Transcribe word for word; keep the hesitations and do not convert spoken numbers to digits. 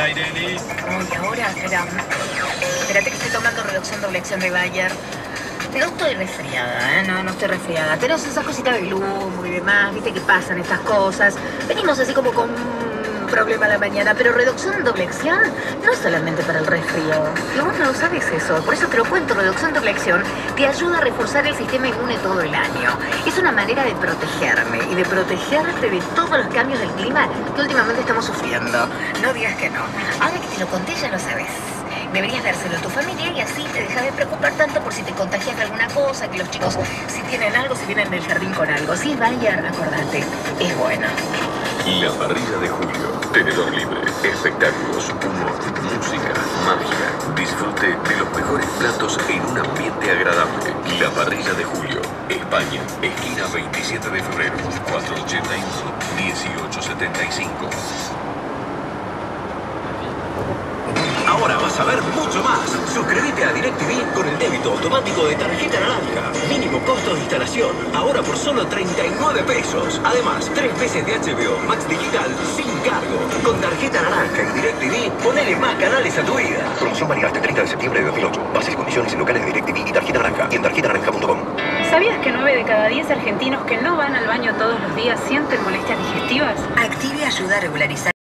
Hola, Irene. Uy, ahora, espera. Espérate que estoy tomando Redoxon doble acción de Bayer. No estoy resfriada, ¿eh? No, no estoy resfriada. Tenemos esas cositas del humo y demás, viste que pasan estas cosas. Venimos así como con un problema a la mañana, pero Redoxon doble acción no es solamente para el resfrío. Y vos no sabes eso, por eso te lo cuento. Redoxon doble acción te ayuda a reforzar el sistema inmune todo el año. Es una manera de protegerme y de protegerte de todos los cambios del clima que últimamente estamos sufriendo. No digas que no. Ahora que te lo conté ya lo sabes. Deberías dárselo a tu familia y así te dejas de preocupar tanto por si te contagias de alguna cosa, que los chicos si tienen algo, si vienen del jardín con algo. Si es Bayer, acordate, es bueno. La parrilla de Julio. Tenedor libre, espectáculos, humor, música, magia. Disfrute de los mejores platos en un ambiente agradable. La parrilla de Julio. España, esquina veintisiete de febrero, cuatrocientos ochenta y uno, dieciocho setenta y cinco. Ahora vas a ver mucho más. Suscríbete a DirecTV con el débito automático de tarjeta naranja. Mínimo costo de instalación. Ahora por solo treinta y nueve pesos. Además, tres meses de H B O Max Digital sin cargo. Con tarjeta naranja y DirecTV, ponele más canales a tu vida. Promoción válida hasta el treinta de septiembre de dos mil ocho. Bases y condiciones en locales de DirecTV y tarjeta naranja y en tarjeta naranja punto com. ¿Sabías que nueve de cada diez argentinos que no van al baño todos los días sienten molestias digestivas? Active ayuda a regularizar